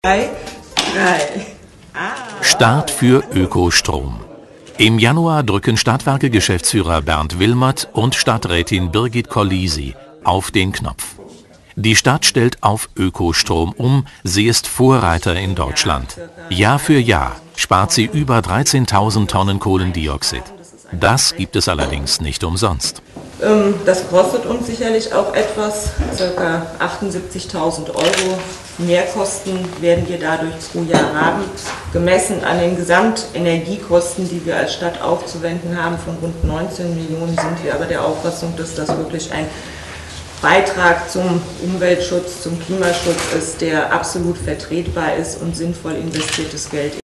3. Start für Ökostrom. Im Januar drücken Stadtwerke-Geschäftsführer Bernd Wilmert und Stadträtin Birgit Collisi auf den Knopf. Die Stadt stellt auf Ökostrom um, sie ist Vorreiter in Deutschland. Jahr für Jahr spart sie über 13.000 Tonnen Kohlendioxid. Das gibt es allerdings nicht umsonst. Das kostet uns sicherlich auch etwas, ca. 78.000 € Mehrkosten werden wir dadurch pro Jahr haben. Gemessen an den Gesamtenergiekosten, die wir als Stadt aufzuwenden haben, von rund 19 Millionen, sind wir aber der Auffassung, dass das wirklich ein Beitrag zum Umweltschutz, zum Klimaschutz ist, der absolut vertretbar ist und sinnvoll investiertes Geld.